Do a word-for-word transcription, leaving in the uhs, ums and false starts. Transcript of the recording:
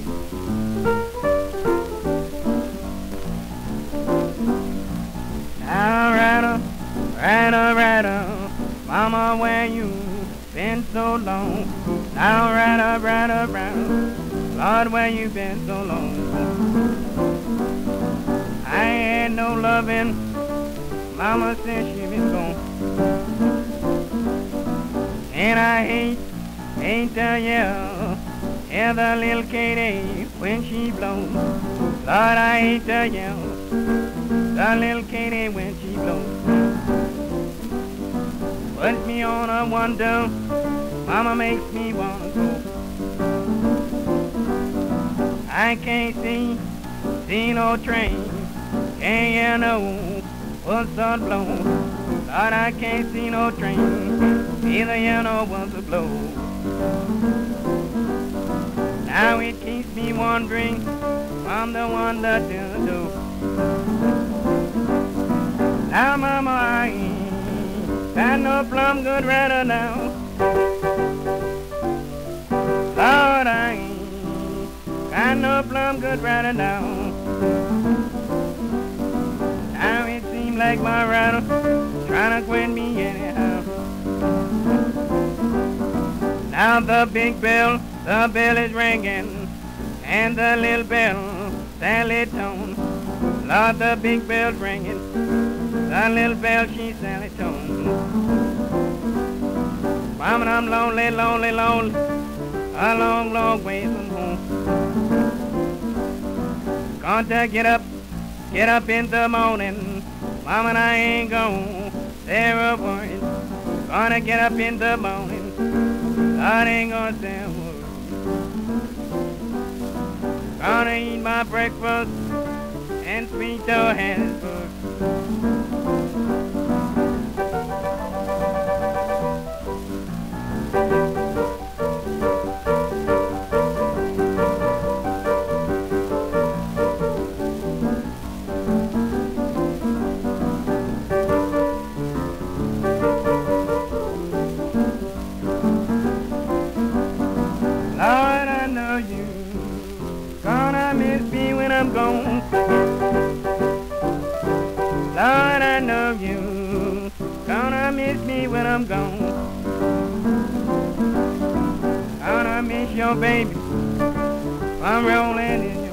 Now, Rattle, Rattle, Rattle, Mama, where you been so long? Now, Rattle, Rattle, Rattle, Lord, where you been so long? I ain't had no loving, Mama, since she been gone. And I hate, hate to yell, hear the little Katie when she blows. Lord, I hate to yell, the little Katie when she blows. Puts me on a wonder, Mama makes me wanna go. I can't see, see no train, can't hear no whistle blow. Lord, I can't see no train, either hear no whistle blow. Now it keeps me wondering from the wonder to the door. Now, Mama, I ain't got no plum good rattle now. Lord, I ain't got no plum good rattle now. Now it seems like my rattle trying to quit me anyhow. Now the big bell, the bell is ringing, and the little bell, Sally tone. Lord, the big bell's ringing, the little bell, she Sally tone. Mama, I'm lonely, lonely, lonely, a long, long way from home. Gonna get up, get up in the morning, Mama, and I ain't gonna say a word. Gonna get up in the morning, I ain't gonna say a word. Gonna eat my breakfast and sweet Johannesburg. Lord, I know you gonna miss me when I'm gone. Lord, I know you gonna miss me when I'm gone. Gonna miss your baby, I'm rolling in